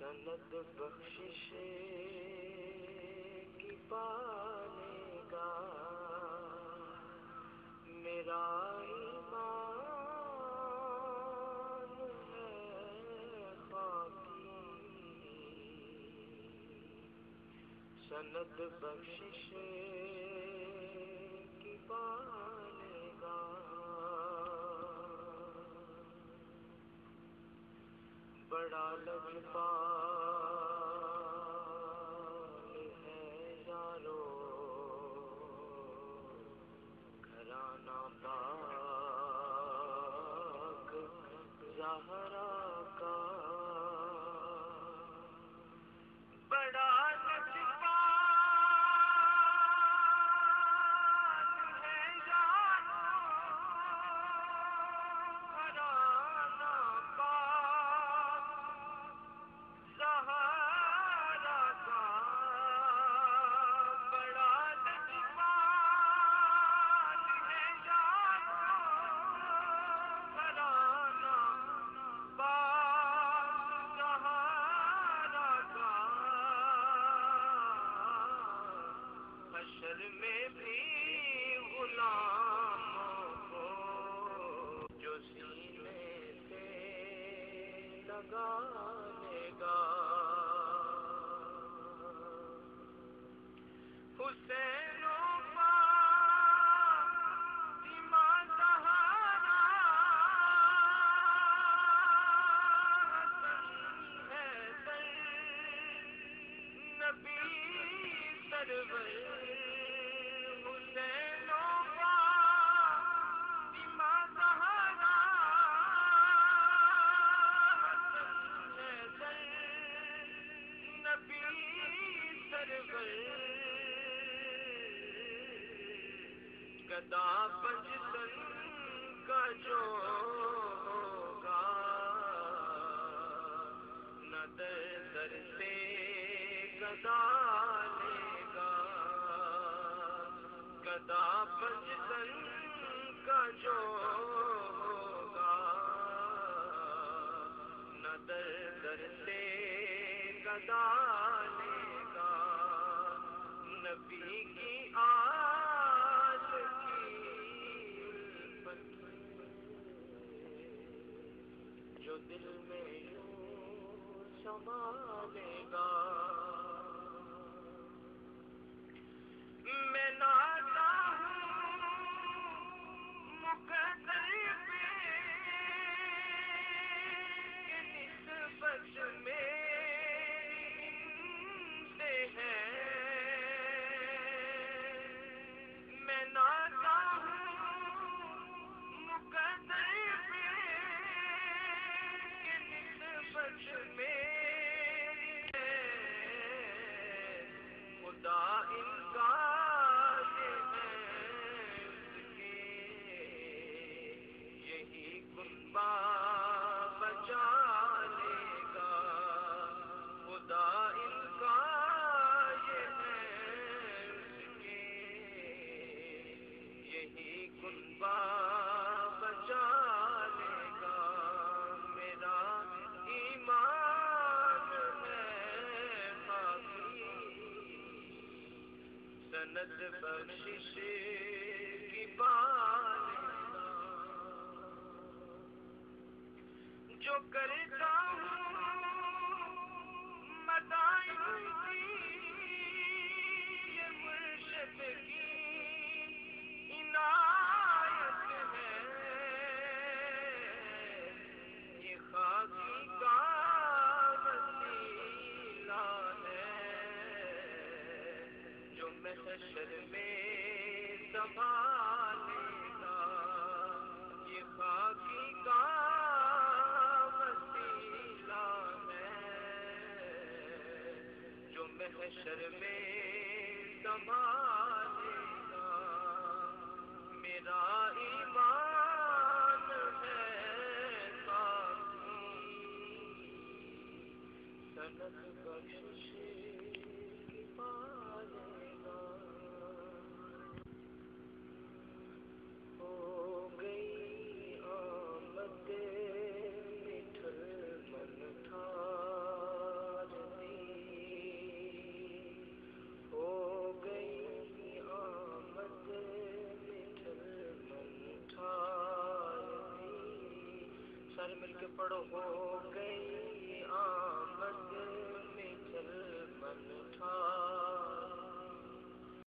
سند بخشش کی پانے گا میرا ایمان ہے خاکی، سند بخشش کی پانے گا بڑا لجپال ہے یارو گھرانہ پاک زہرا کا، بڑا لجپال ہے یارو گھرانہ پاک زہرا کا، بڑا لجپال ہے یارو گھرانہ پاک زہرا کا، حشر میں بھی غلاموں کو جو سینے سے لگانے گا، حسین و فاطمہ زہرا، حسن حیدر نبی سرور، حسین و فاطمہ زہرا، حسن حیدر نبی سرور، گدا پنجتن کا جو ہوگا نہ در در سے گدا لے گا، گدا پنجتن کا جو ہوگا نہ در در سے گدا لے گا، نبی کی آل کی الفت جو دل میں یوں سنبھالے گا، میں ناتا ہوں مقدر پہ کہ نسبت میری سے ہے، میں ناتا ہوں مقدر پہ کہ نسبت میری ہے، خدا ان کا یہ ہے اس کے یہی کنبہ بچا لے گا، خدا ان کا یہ ہے اس کے یہی کنبہ بچا لے گا، میرا ایمان ہے خاکی، سند بخشش کی پانے گا، جو کرتا ہوں مدائن کی یہ مرشد کی عنایت ہے، یہ خاکی کا وسیلہ ہے جو محشر میں سنبھالے گا، یہ خاکی کا وسیلہ ہے جو محشر میں سنبھالے گا، میرا ایمان ہے باقی، سند بخشش کی پانے گا، ہو گئی آمد مٹھل من تھا سارے مل کے پڑھو ہو گئے